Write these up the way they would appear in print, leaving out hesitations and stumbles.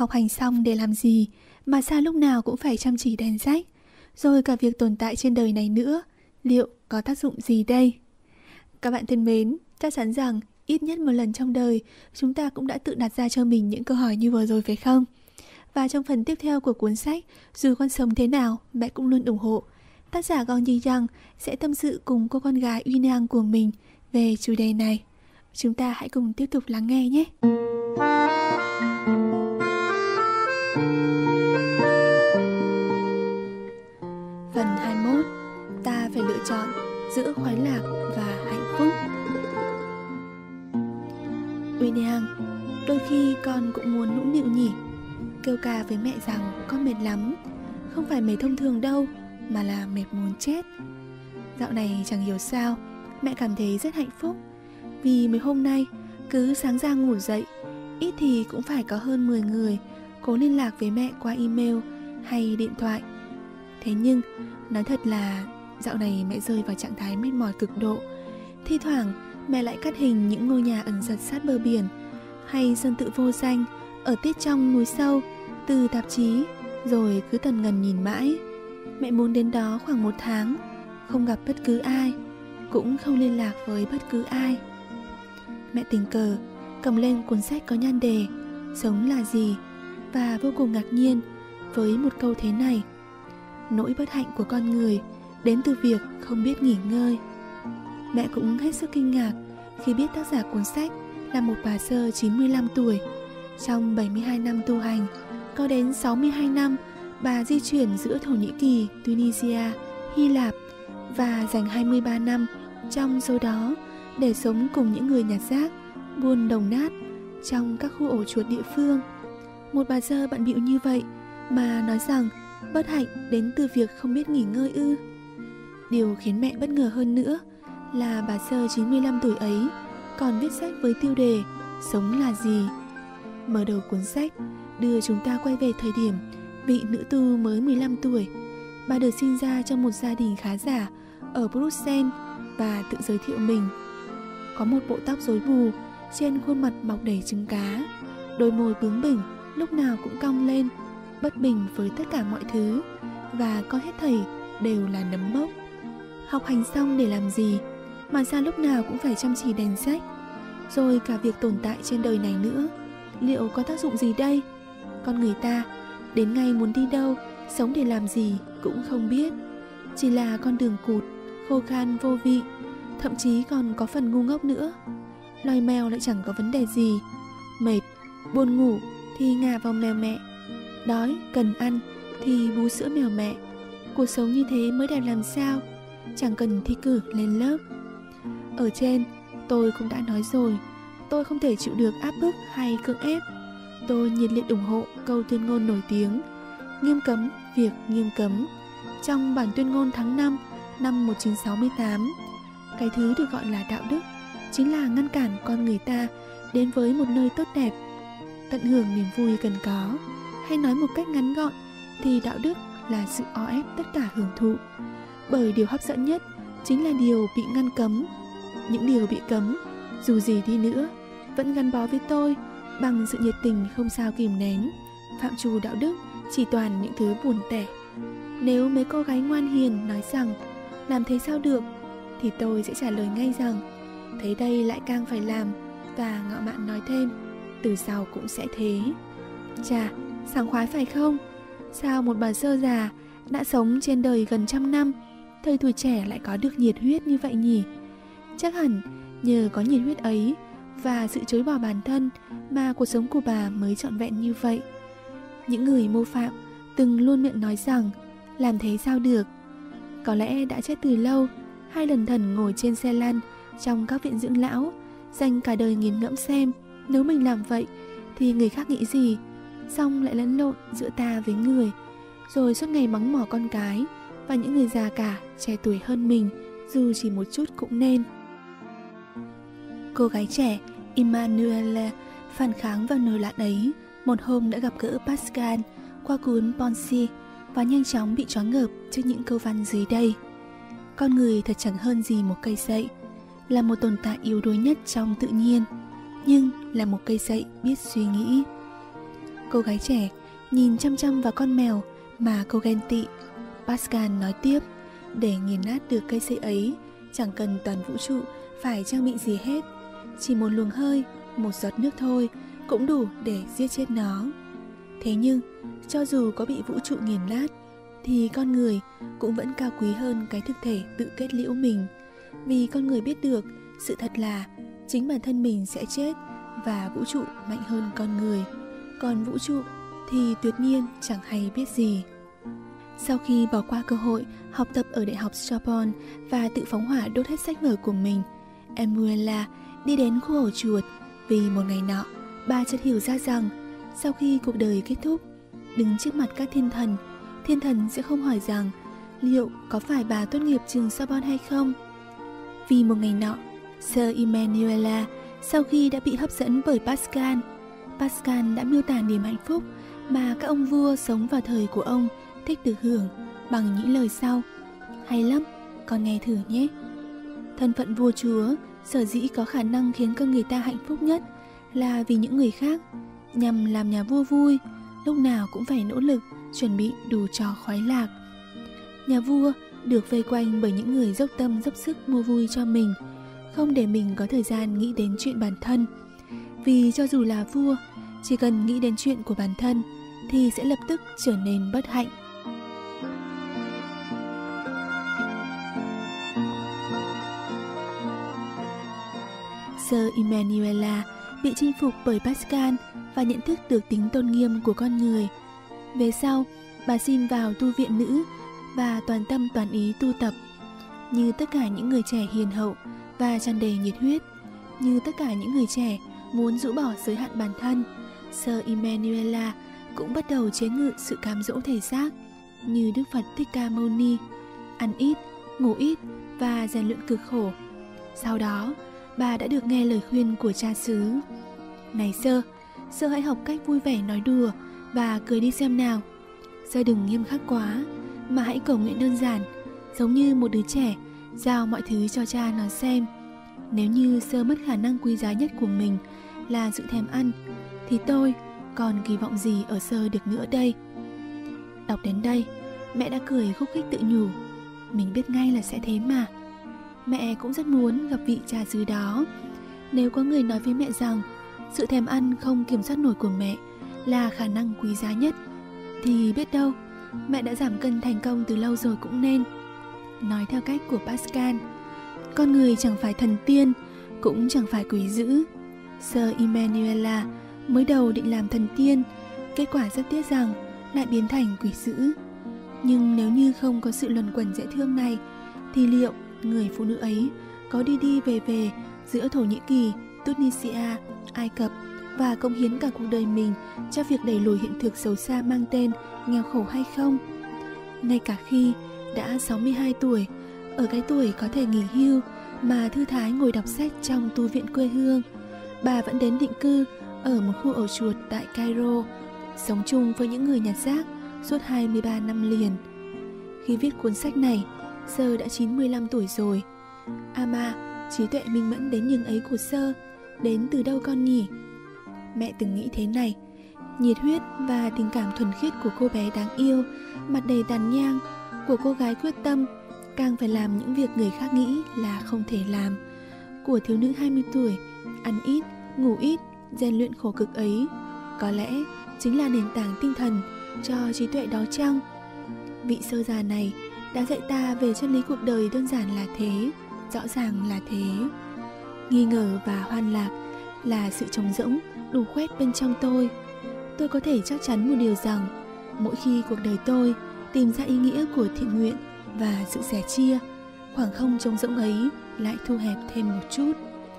Học hành xong để làm gì mà sao lúc nào cũng phải chăm chỉ đèn sách? Rồi cả việc tồn tại trên đời này nữa, liệu có tác dụng gì đây? Các bạn thân mến, chắc chắn rằng ít nhất một lần trong đời chúng ta cũng đã tự đặt ra cho mình những câu hỏi như vừa rồi phải không? Và trong phần tiếp theo của cuốn sách Dù con sống thế nào, mẹ cũng luôn ủng hộ, tác giả Gong Yi Yang sẽ tâm sự cùng cô con gái uy năng của mình về chủ đề này. Chúng ta hãy cùng tiếp tục lắng nghe nhé. Phần 21. Ta phải lựa chọn giữa khoái lạc và hạnh phúc. Uy năng, đôi khi con cũng muốn nũng nịu nhỉ, kêu ca với mẹ rằng con mệt lắm. Không phải mệt thông thường đâu, mà là mệt muốn chết. Dạo này chẳng hiểu sao mẹ cảm thấy rất hạnh phúc. Vì mấy hôm nay cứ sáng ra ngủ dậy, ít thì cũng phải có hơn 10 người cố liên lạc với mẹ qua email hay điện thoại. Thế nhưng nói thật là dạo này mẹ rơi vào trạng thái mệt mỏi cực độ. Thi thoảng mẹ lại cắt hình những ngôi nhà ẩn giật sát bờ biển hay sơn tự vô danh ở tít trong núi sâu từ tạp chí, rồi cứ tần ngần nhìn mãi. Mẹ muốn đến đó khoảng 1 tháng, không gặp bất cứ ai, cũng không liên lạc với bất cứ ai. Mẹ tình cờ cầm lên cuốn sách có nhan đề Sống là gì và vô cùng ngạc nhiên với một câu thế này: nỗi bất hạnh của con người đến từ việc không biết nghỉ ngơi. Mẹ cũng hết sức kinh ngạc khi biết tác giả cuốn sách là một bà sơ 95 tuổi. Trong 72 năm tu hành, có đến 62 năm bà di chuyển giữa Thổ Nhĩ Kỳ, Tunisia, Hy Lạp và dành 23 năm trong số đó để sống cùng những người nhặt rác, buôn đồng nát trong các khu ổ chuột địa phương. Một bà sơ bận bịu như vậy mà nói rằng bất hạnh đến từ việc không biết nghỉ ngơi ư? Điều khiến mẹ bất ngờ hơn nữa là bà sơ 95 tuổi ấy còn viết sách với tiêu đề Sống là gì. Mở đầu cuốn sách đưa chúng ta quay về thời điểm vị nữ tu mới 15 tuổi. Bà được sinh ra trong một gia đình khá giả ở Bruxelles và tự giới thiệu mình. Có một bộ tóc rối bù, trên khuôn mặt mọc đầy trứng cá, đôi môi bướng bỉnh lúc nào cũng cong lên, bất bình với tất cả mọi thứ, và coi hết thảy đều là nấm mốc. Học hành xong để làm gì mà sao lúc nào cũng phải chăm chỉ đèn sách? Rồi cả việc tồn tại trên đời này nữa, liệu có tác dụng gì đây? Con người ta đến ngày muốn đi đâu, sống để làm gì cũng không biết. Chỉ là con đường cụt, khô khan vô vị, thậm chí còn có phần ngu ngốc nữa. Loài mèo lại chẳng có vấn đề gì. Mệt, buồn ngủ thì ngả vào mèo mẹ, đói, cần ăn thì bú sữa mèo mẹ. Cuộc sống như thế mới đẹp làm sao? Chẳng cần thi cử lên lớp. Ở trên, tôi cũng đã nói rồi, tôi không thể chịu được áp bức hay cưỡng ép. Tôi nhiệt liệt ủng hộ câu tuyên ngôn nổi tiếng nghiêm cấm việc nghiêm cấm trong bản tuyên ngôn tháng 5 năm 1968. Cái thứ được gọi là đạo đức chính là ngăn cản con người ta đến với một nơi tốt đẹp, tận hưởng niềm vui cần có. Hay nói một cách ngắn gọn thì đạo đức là sự o ép tất cả hưởng thụ. Bởi điều hấp dẫn nhất chính là điều bị ngăn cấm. Những điều bị cấm, dù gì đi nữa, vẫn gắn bó với tôi bằng sự nhiệt tình không sao kìm nén. Phạm trù đạo đức chỉ toàn những thứ buồn tẻ. Nếu mấy cô gái ngoan hiền nói rằng làm thế sao được, thì tôi sẽ trả lời ngay rằng thấy đây lại càng phải làm, và ngạo mạn nói thêm từ sau cũng sẽ thế. Chà, sảng khoái phải không? Sao một bà sơ già đã sống trên đời gần 100 năm, thời tuổi trẻ lại có được nhiệt huyết như vậy nhỉ? Chắc hẳn nhờ có nhiệt huyết ấy và sự chối bỏ bản thân mà cuộc sống của bà mới trọn vẹn như vậy. Những người mô phạm từng luôn miệng nói rằng làm thế sao được, có lẽ đã chết từ lâu, hay lần thần ngồi trên xe lăn trong các viện dưỡng lão, dành cả đời nghiền ngẫm xem nếu mình làm vậy thì người khác nghĩ gì, xong lại lẫn lộn giữa ta với người, rồi suốt ngày mắng mỏ con cái và những người già cả trẻ tuổi hơn mình dù chỉ một chút cũng nên. Cô gái trẻ Emmanuelle phản kháng vào nồi lạn ấy. Một hôm đã gặp gỡ Pascal qua cuốn Poncy và nhanh chóng bị choáng ngợp trước những câu văn dưới đây. Con người thật chẳng hơn gì một cây sậy, là một tồn tại yếu đuối nhất trong tự nhiên, nhưng là một cây sậy biết suy nghĩ. Cô gái trẻ nhìn chăm chăm vào con mèo mà cô ghen tị. Pascal nói tiếp, để nghiền nát được cây sậy ấy, chẳng cần toàn vũ trụ phải trang bị gì hết. Chỉ một luồng hơi, một giọt nước thôi cũng đủ để giết chết nó. Thế nhưng, cho dù có bị vũ trụ nghiền nát, thì con người cũng vẫn cao quý hơn cái thực thể tự kết liễu mình. Vì con người biết được sự thật là chính bản thân mình sẽ chết và vũ trụ mạnh hơn con người. Còn vũ trụ thì tuyệt nhiên chẳng hay biết gì. Sau khi bỏ qua cơ hội học tập ở Đại học Sorbonne và tự phóng hỏa đốt hết sách vở của mình, Emuela đi đến khu ổ chuột. Vì một ngày nọ, bà chợt hiểu ra rằng sau khi cuộc đời kết thúc, đứng trước mặt các thiên thần sẽ không hỏi rằng liệu có phải bà tốt nghiệp trường Sorbonne hay không. Vì một ngày nọ, Sir Emmanuela sau khi đã bị hấp dẫn bởi Pascal đã miêu tả niềm hạnh phúc mà các ông vua sống vào thời của ông thích được hưởng bằng những lời sau: hay lắm, con nghe thử nhé. Thân phận vua chúa sở dĩ có khả năng khiến con người ta hạnh phúc nhất là vì những người khác, nhằm làm nhà vua vui, lúc nào cũng phải nỗ lực chuẩn bị đủ trò khoái lạc. Nhà vua được vây quanh bởi những người dốc tâm dốc sức mua vui cho mình, không để mình có thời gian nghĩ đến chuyện bản thân. Vì cho dù là vua, chỉ cần nghĩ đến chuyện của bản thân thì sẽ lập tức trở nên bất hạnh. Sir Emmanuela bị chinh phục bởi Pascal và nhận thức được tính tôn nghiêm của con người. Về sau, bà xin vào tu viện nữ và toàn tâm toàn ý tu tập. Như tất cả những người trẻ hiền hậu và tràn đầy nhiệt huyết, như tất cả những người trẻ muốn rũ bỏ giới hạn bản thân, Sir Emmanuela cũng bắt đầu chế ngự sự cám dỗ thể xác, như Đức Phật Thích Ca Mâu Ni, ăn ít, ngủ ít và rèn luyện cực khổ. Sau đó, bà đã được nghe lời khuyên của cha xứ: này Sir hãy học cách vui vẻ nói đùa và cười đi xem nào. Sir đừng nghiêm khắc quá, mà hãy cầu nguyện đơn giản, giống như một đứa trẻ, giao mọi thứ cho cha nó xem. Nếu như Sir mất khả năng quý giá nhất của mình là sự thèm ăn, thì tôi còn kỳ vọng gì ở Sir được nữa đây? Đọc đến đây, mẹ đã cười khúc khích tự nhủ, mình biết ngay là sẽ thế mà. Mẹ cũng rất muốn gặp vị cha xứ đó. Nếu có người nói với mẹ rằng sự thèm ăn không kiểm soát nổi của mẹ là khả năng quý giá nhất, thì biết đâu mẹ đã giảm cân thành công từ lâu rồi cũng nên. Nói theo cách của Pascal, con người chẳng phải thần tiên, cũng chẳng phải quỷ dữ. Sir Emmanuela mới đầu định làm thần tiên, kết quả rất tiếc rằng lại biến thành quỷ dữ. Nhưng nếu như không có sự luẩn quẩn dễ thương này, thì liệu người phụ nữ ấy có đi đi về về giữa Thổ Nhĩ Kỳ, Tunisia, Ai Cập và cống hiến cả cuộc đời mình cho việc đẩy lùi hiện thực xấu xa mang tên nghèo khổ hay không? Ngay cả khi đã 62 tuổi, ở cái tuổi có thể nghỉ hưu mà thư thái ngồi đọc sách trong tu viện quê hương, bà vẫn đến định cư ở một khu ổ chuột tại Cairo, sống chung với những người nhặt rác suốt 23 năm liền. Khi viết cuốn sách này, Sir đã 95 tuổi rồi. Ama, trí tuệ minh mẫn đến nhường ấy của Sir đến từ đâu con nhỉ? Mẹ từng nghĩ thế này, nhiệt huyết và tình cảm thuần khiết của cô bé đáng yêu, mặt đầy tàn nhang, của cô gái quyết tâm, càng phải làm những việc người khác nghĩ là không thể làm, của thiếu nữ 20 tuổi, ăn ít, ngủ ít, rèn luyện khổ cực ấy, có lẽ chính là nền tảng tinh thần cho trí tuệ đó chăng? Vị Sơ già này đã dạy ta về chân lý cuộc đời đơn giản là thế, rõ ràng là thế. Nghi ngờ và hoan lạc là sự trống rỗng đủ khoét bên trong tôi. Tôi có thể chắc chắn một điều rằng, mỗi khi cuộc đời tôi tìm ra ý nghĩa của thiện nguyện và sự sẻ chia, khoảng không trống rỗng ấy lại thu hẹp thêm một chút.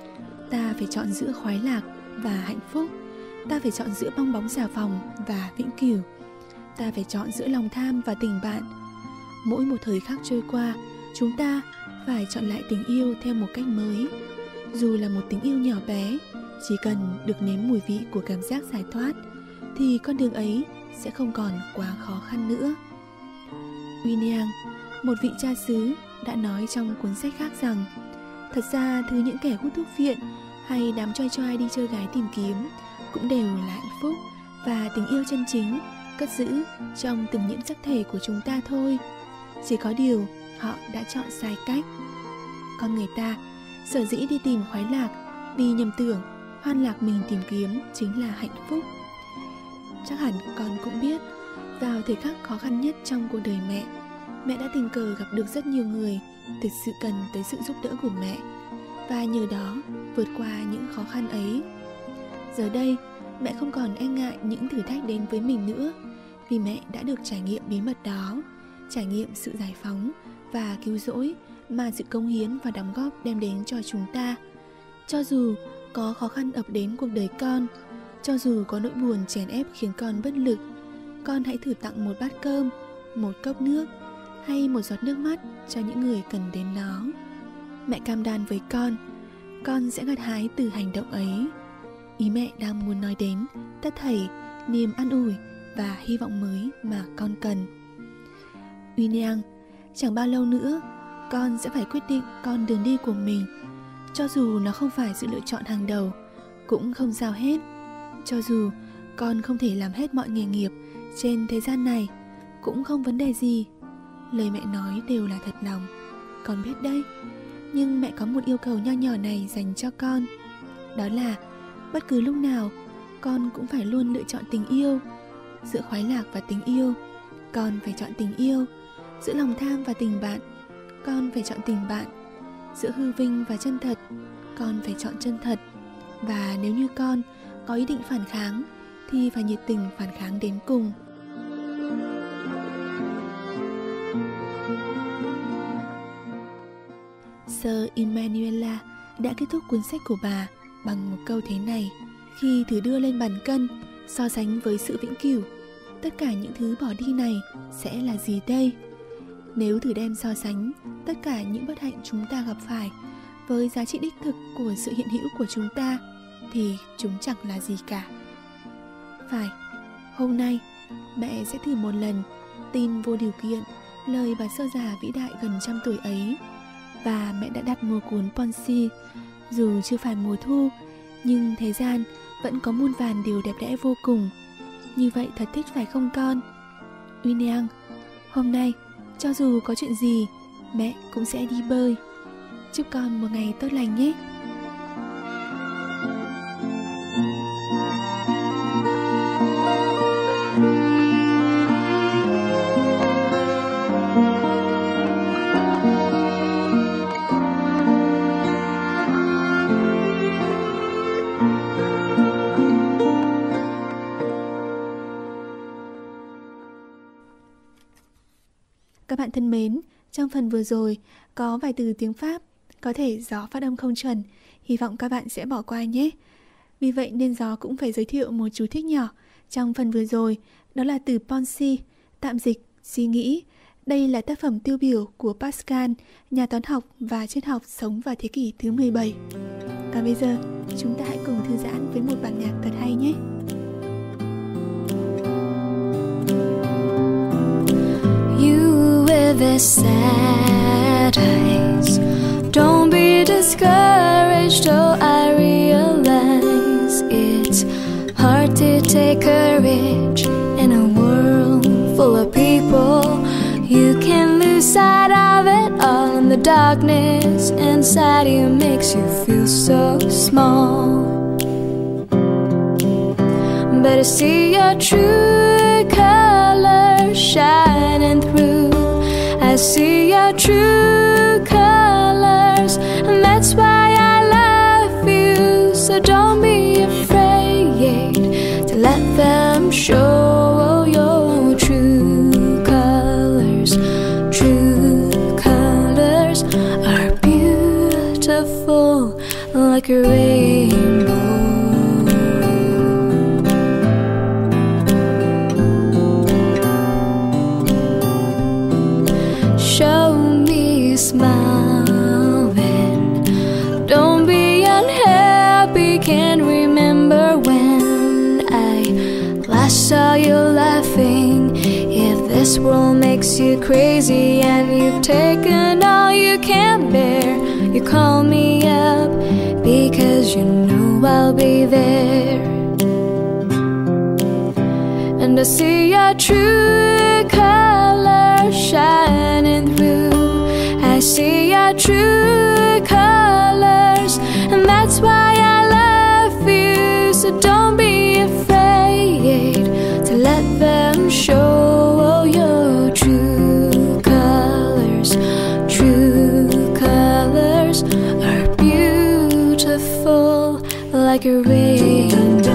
Ta phải chọn giữa khoái lạc và hạnh phúc. Ta phải chọn giữa bong bóng xà phòng và vĩnh cửu. Ta phải chọn giữa lòng tham và tình bạn. Mỗi một thời khắc trôi qua, chúng ta phải chọn lại tình yêu theo một cách mới. Dù là một tình yêu nhỏ bé, chỉ cần được nếm mùi vị của cảm giác giải thoát, thì con đường ấy sẽ không còn quá khó khăn nữa. William, một vị cha xứ, đã nói trong cuốn sách khác rằng, thật ra thứ những kẻ hút thuốc phiện hay đám choi choi đi chơi gái tìm kiếm cũng đều là hạnh phúc và tình yêu chân chính cất giữ trong từng nhiễm sắc thể của chúng ta thôi. Chỉ có điều họ đã chọn sai cách. Con người ta sở dĩ đi tìm khoái lạc vì nhầm tưởng hoan lạc mình tìm kiếm chính là hạnh phúc. Chắc hẳn con cũng biết, vào thời khắc khó khăn nhất trong cuộc đời mẹ đã tình cờ gặp được rất nhiều người thực sự cần tới sự giúp đỡ của mẹ, và nhờ đó vượt qua những khó khăn ấy. Giờ đây, mẹ không còn e ngại những thử thách đến với mình nữa, vì mẹ đã được trải nghiệm bí mật đó, trải nghiệm sự giải phóng và cứu rỗi mà sự cống hiến và đóng góp đem đến cho chúng ta. Cho dù có khó khăn ập đến cuộc đời con, cho dù có nỗi buồn chèn ép khiến con bất lực, con hãy thử tặng một bát cơm, một cốc nước hay một giọt nước mắt cho những người cần đến nó. Mẹ cam đoan với con sẽ gặt hái từ hành động ấy. Ý mẹ đang muốn nói đến tất thảy niềm an ủi và hy vọng mới mà con cần. Uy Nang, chẳng bao lâu nữa con sẽ phải quyết định con đường đi của mình. Cho dù nó không phải sự lựa chọn hàng đầu, cũng không sao hết. Cho dù con không thể làm hết mọi nghề nghiệp trên thế gian này, cũng không vấn đề gì. Lời mẹ nói đều là thật lòng, con biết đấy. Nhưng mẹ có một yêu cầu nho nhỏ này dành cho con. Đó là bất cứ lúc nào con cũng phải luôn lựa chọn tình yêu. Giữa khoái lạc và tình yêu, con phải chọn tình yêu. Giữa lòng tham và tình bạn, con phải chọn tình bạn. Giữa hư vinh và chân thật, con phải chọn chân thật. Và nếu như con có ý định phản kháng thì phải nhiệt tình phản kháng đến cùng. Sir Emanuela đã kết thúc cuốn sách của bà bằng một câu thế này: khi thử đưa lên bàn cân, so sánh với sự vĩnh cửu, tất cả những thứ bỏ đi này sẽ là gì đây? Nếu thử đem so sánh tất cả những bất hạnh chúng ta gặp phải với giá trị đích thực của sự hiện hữu của chúng ta, thì chúng chẳng là gì cả. Phải, hôm nay mẹ sẽ thử một lần tin vô điều kiện lời bà sơ già vĩ đại gần 100 tuổi ấy. Và mẹ đã đặt mua cuốn Ponsi. Dù chưa phải mùa thu, nhưng thế gian vẫn có muôn vàn điều đẹp đẽ vô cùng. Như vậy thật thích phải không con? Uy Nang, hôm nay cho dù có chuyện gì, mẹ cũng sẽ đi bơi. Chúc con một ngày tốt lành nhé. Các bạn thân mến, trong phần vừa rồi có vài từ tiếng Pháp, có thể Gió phát âm không chuẩn, hy vọng các bạn sẽ bỏ qua nhé. Vì vậy nên Gió cũng phải giới thiệu một chú thích nhỏ trong phần vừa rồi, đó là từ pensée, tạm dịch, suy nghĩ. Đây là tác phẩm tiêu biểu của Pascal, nhà toán học và triết học sống vào thế kỷ thứ 17. Còn bây giờ, chúng ta hãy cùng thư giãn với một bản nhạc thật hay nhé. The sad eyes, don't be discouraged, oh I realize it's hard to take courage in a world full of people. You can lose sight of it all, and the darkness inside you makes you feel so small. But I see your true colors shining through. I see your true colors, and that's why I love you. So don't be afraid to let them show your true colors. True colors are beautiful like a rainbow. Smiling, don't be unhappy. Can't remember when I last saw you laughing. If this world makes you crazy and you've taken all you can bear, you call me up because you know I'll be there. and I see your true colors shining through. I see your true colors, and that's why I love you. So don't be afraid to let them show your true colors. True colors are beautiful like a rainbow.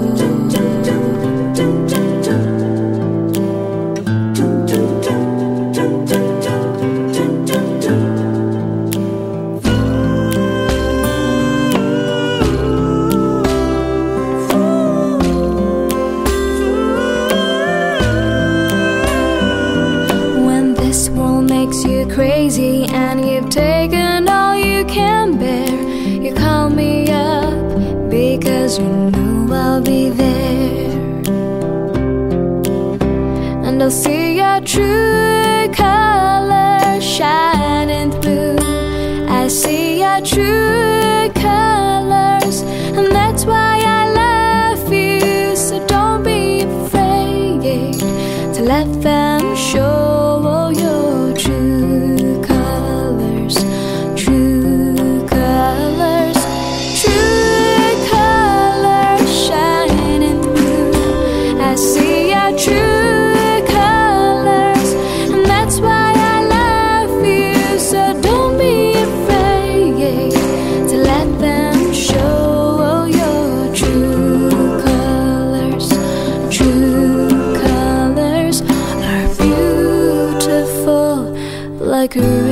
Crazy and you've taken all you can bear, you call me up because you know I'll be there. And I'll see your true colors shining through. I see your true colors, and that's why I love you. So don't be afraid to let them show your true colors. True colors, true colors shining through. I see your true colors, and that's why I love you. So don't be afraid to let them show your true colors. True colors are beautiful like a